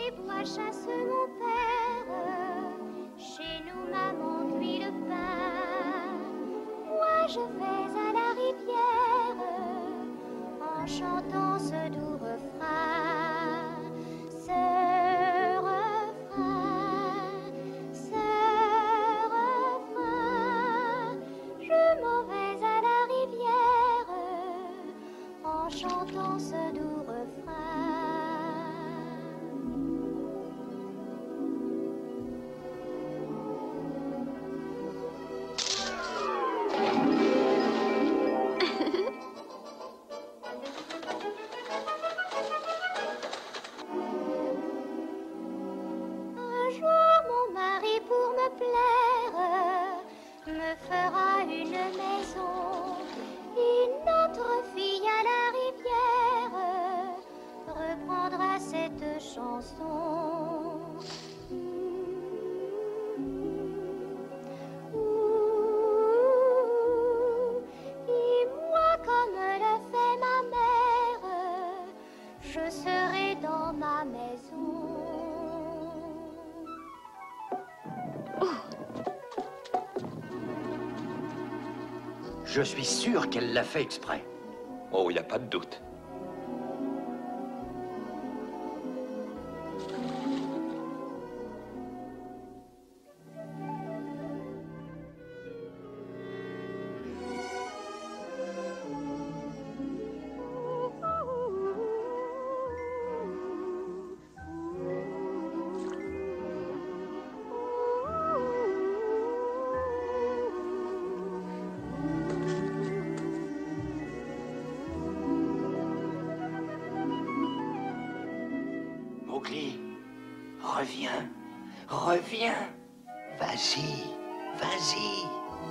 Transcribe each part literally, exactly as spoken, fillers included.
les bois chasse mon père. Chez nous, maman cuit le pain. Moi, je vais à la rivière en chantant ce doux refrain. Ce refrain, ce refrain. Je m'en vais à la rivière en chantant ce doux refrain. Un jour, mon mari, pour me plaire, me fera une maison. Une autre fille à la rivière reprendra cette chanson. Ouh, et moi, comme le fait ma mère, je serai dans ma maison. Je suis sûr qu'elle l'a fait exprès. Oh, il n'y a pas de doute. Mowgli, reviens, reviens. Vas-y, vas-y.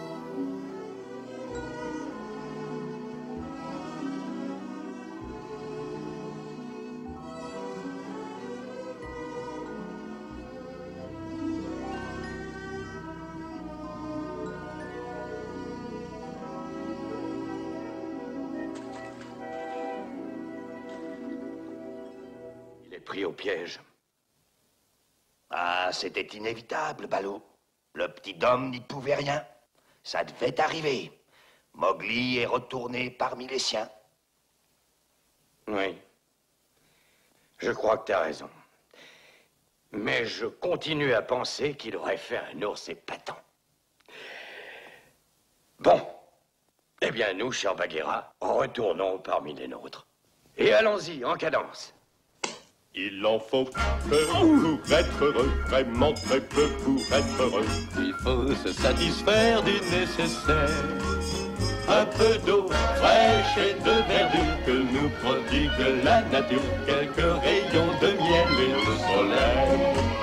Pris au piège. Ah, c'était inévitable, Balou. Le petit Dom n'y pouvait rien. Ça devait arriver. Mowgli est retourné parmi les siens. Oui. Je crois que tu as raison. Mais je continue à penser qu'il aurait fait un ours épatant. Bon. Eh bien, nous, chers Bagheera, retournons parmi les nôtres. Et allons-y, en cadence. Il en faut peu pour être heureux, vraiment très peu pour être heureux. Il faut se satisfaire du nécessaire. Un peu d'eau fraîche et de verdure que nous prodigue la nature. Quelques rayons de miel et de soleil.